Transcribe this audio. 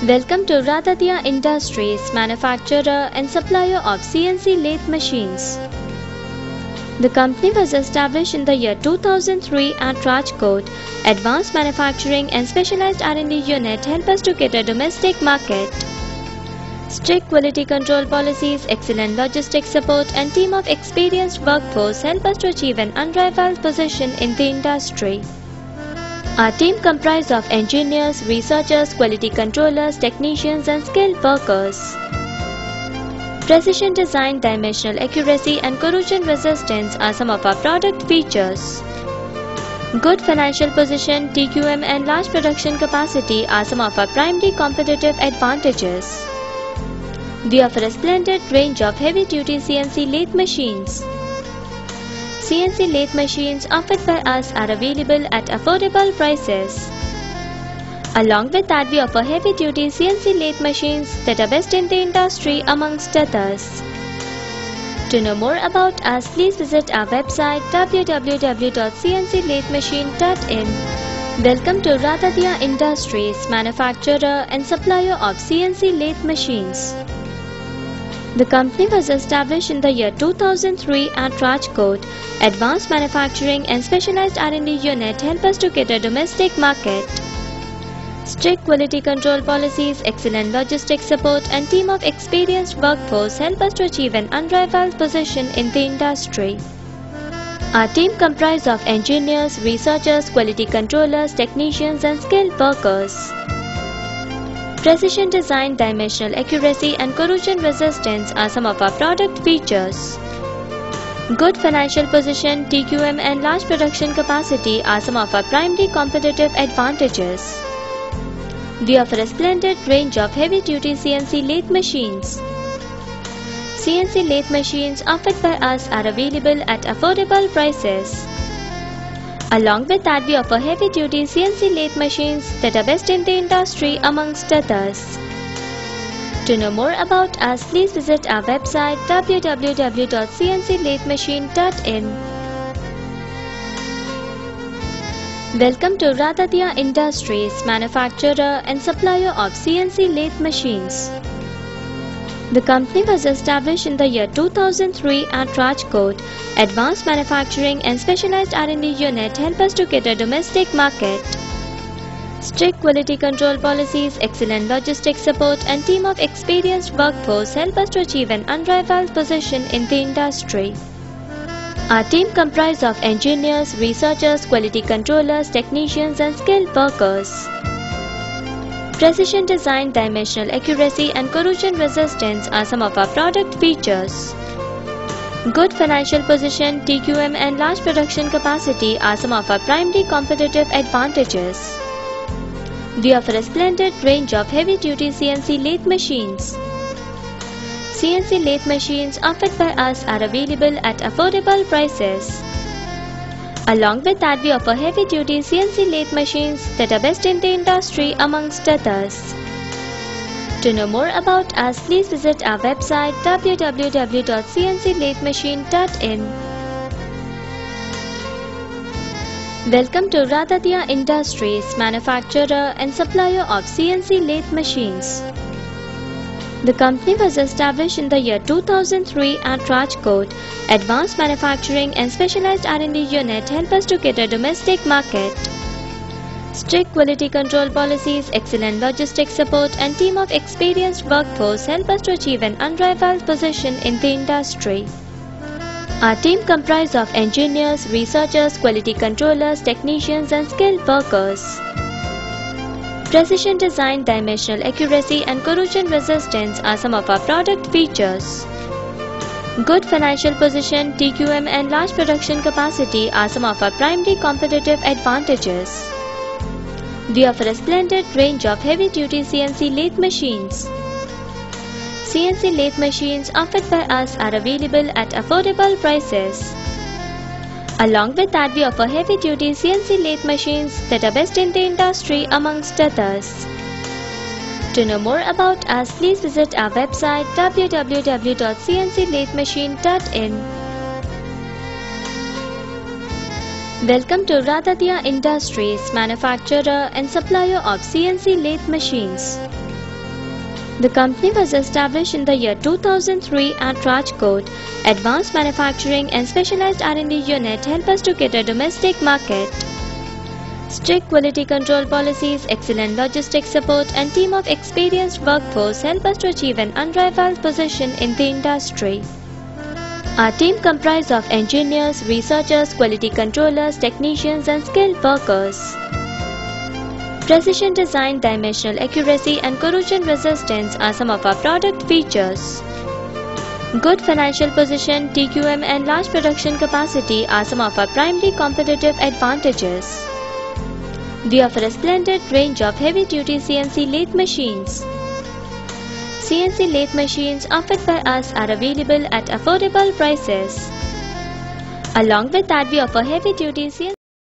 Welcome to Radhatia Industries, manufacturer and supplier of CNC lathe machines. The company was established in the year 2003 at Rajkot. Advanced manufacturing and specialized R&D unit help us to cater domestic market. Strict quality control policies, excellent logistics support and team of experienced workforce help us to achieve an unrivaled position in the industry. Our team comprises of engineers, researchers, quality controllers, technicians and skilled workers. Precision design, dimensional accuracy and corrosion resistance are some of our product features. Good financial position, TQM and large production capacity are some of our primary competitive advantages. We offer a splendid range of heavy-duty CNC lathe machines. CNC lathe machines offered by us are available at affordable prices. Along with that, we offer heavy-duty CNC lathe machines that are best in the industry amongst others. To know more about us, please visit our website www.cnclathemachine.in. Welcome to Radhatia Industries, manufacturer and supplier of CNC lathe machines. The company was established in the year 2003 at Rajkot. Advanced manufacturing and specialized R&D unit help us to cater domestic market. Strict quality control policies, excellent logistics support and team of experienced workforce help us to achieve an unrivaled position in the industry. Our team comprises of engineers, researchers, quality controllers, technicians and skilled workers. Precision design, dimensional accuracy and corrosion resistance are some of our product features. Good financial position, TQM and large production capacity are some of our primary competitive advantages. We offer a splendid range of heavy-duty CNC lathe machines. CNC lathe machines offered by us are available at affordable prices. Along with that, we offer heavy-duty CNC lathe machines that are best in the industry amongst others. To know more about us, please visit our website www.cnclathemachine.in. Welcome to Radhatia Industries, manufacturer and supplier of CNC lathe machines. The company was established in the year 2003 at Rajkot. Advanced manufacturing and specialized R&D unit help us to cater domestic market. Strict quality control policies, excellent logistics support and team of experienced workforce help us to achieve an unrivaled position in the industry. Our team comprises of engineers, researchers, quality controllers, technicians and skilled workers. Precision design, dimensional accuracy and corrosion resistance are some of our product features. Good financial position, TQM and large production capacity are some of our primary competitive advantages. We offer a splendid range of heavy-duty CNC lathe machines. CNC lathe machines offered by us are available at affordable prices. Along with that, we offer heavy-duty CNC lathe machines that are best in the industry amongst others. To know more about us, please visit our website www.cnclathemachine.in. Welcome to Radhatia Industries, manufacturer and supplier of CNC lathe machines. The company was established in the year 2003 at Rajkot. Advanced manufacturing and specialized R&D unit help us to cater domestic market. Strict quality control policies, excellent logistics support and team of experienced workforce help us to achieve an unrivaled position in the industry. Our team comprises of engineers, researchers, quality controllers, technicians and skilled workers. Precision design, dimensional accuracy and corrosion resistance are some of our product features. Good financial position, TQM and large production capacity are some of our primary competitive advantages. We offer a splendid range of heavy-duty CNC lathe machines. CNC lathe machines offered by us are available at affordable prices. Along with that, we offer heavy-duty CNC lathe machines that are best in the industry amongst others. To know more about us, please visit our website www.cnclathemachine.in. Welcome to Radhatia Industries, manufacturer and supplier of CNC lathe machines. The company was established in the year 2003 at Rajkot. Advanced manufacturing and specialized R&D unit help us to cater domestic market. Strict quality control policies, excellent logistics support and team of experienced workforce help us to achieve an unrivaled position in the industry. Our team comprises of engineers, researchers, quality controllers, technicians and skilled workers. Precision design, dimensional accuracy and corrosion resistance are some of our product features. Good financial position, TQM and large production capacity are some of our primary competitive advantages. We offer a splendid range of heavy-duty CNC lathe machines. CNC lathe machines offered by us are available at affordable prices. Along with that, we offer heavy-duty CNC